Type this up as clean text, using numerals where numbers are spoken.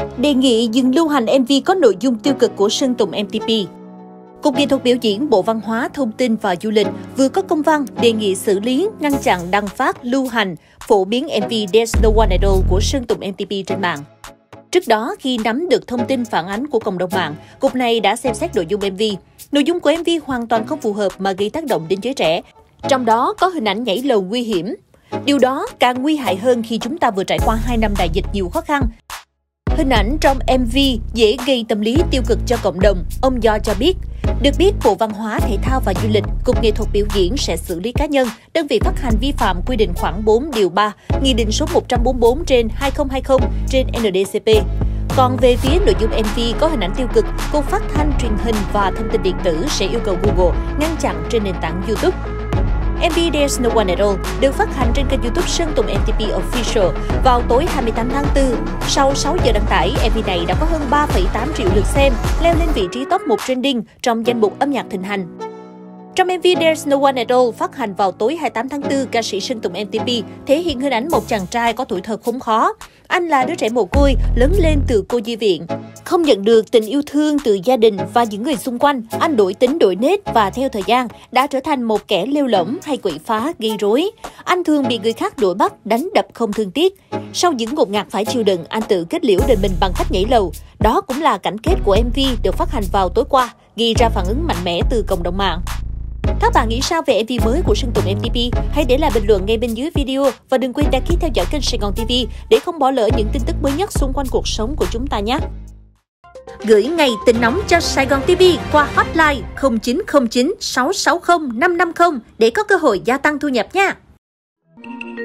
Đề nghị dừng lưu hành MV có nội dung tiêu cực của Sơn Tùng MTP. Cục Nghệ thuật Biểu diễn Bộ Văn hóa, Thông tin và Du lịch vừa có công văn đề nghị xử lý, ngăn chặn đăng phát, lưu hành, phổ biến MV There's No One at All của Sơn Tùng MTP trên mạng. Trước đó, khi nắm được thông tin phản ánh của cộng đồng mạng, Cục này đã xem xét nội dung MV. Nội dung của MV hoàn toàn không phù hợp mà gây tác động đến giới trẻ. Trong đó có hình ảnh nhảy lầu nguy hiểm. Điều đó càng nguy hại hơn khi chúng ta vừa trải qua 2 năm đại dịch nhiều khó khăn. Hình ảnh trong MV dễ gây tâm lý tiêu cực cho cộng đồng, ông Do cho biết. Được biết, Bộ Văn hóa, Thể thao và Du lịch, Cục Nghệ thuật Biểu diễn sẽ xử lý cá nhân, đơn vị phát hành vi phạm quy định khoản 4 điều 3, Nghị định số 144/2020 trên NDCP. Còn về phía nội dung MV có hình ảnh tiêu cực, Cục Phát thanh, Truyền hình và Thông tin điện tử sẽ yêu cầu Google ngăn chặn trên nền tảng YouTube. MV There's No One at All được phát hành trên kênh YouTube Sơn Tùng MTP Official vào tối 28 tháng 4. Sau 6 giờ đăng tải, MV này đã có hơn 3,8 triệu lượt xem, leo lên vị trí top 1 trending trong danh mục âm nhạc thịnh hành. Trong MV There's No One at All phát hành vào tối 28 tháng 4, ca sĩ Sơn Tùng MTP thể hiện hình ảnh một chàng trai có tuổi thơ khốn khó. Anh là đứa trẻ mồ côi, lớn lên từ cô nhi viện. Không nhận được tình yêu thương từ gia đình và những người xung quanh, anh đổi tính đổi nết và theo thời gian đã trở thành một kẻ lêu lỏng hay quậy phá, gây rối. Anh thường bị người khác đuổi bắt, đánh đập không thương tiếc. Sau những ngột ngạt phải chịu đựng, anh tự kết liễu đời mình bằng cách nhảy lầu. Đó cũng là cảnh kết của MV được phát hành vào tối qua, gây ra phản ứng mạnh mẽ từ cộng đồng mạng. Các bạn nghĩ sao về MV mới của Sơn Tùng MTP? Hãy để lại bình luận ngay bên dưới video và đừng quên đăng ký theo dõi kênh Sài Gòn TV để không bỏ lỡ những tin tức mới nhất xung quanh cuộc sống của chúng ta nhé. Gửi ngay tin nóng cho Sài Gòn TV qua hotline 0909 660 550 để có cơ hội gia tăng thu nhập nha.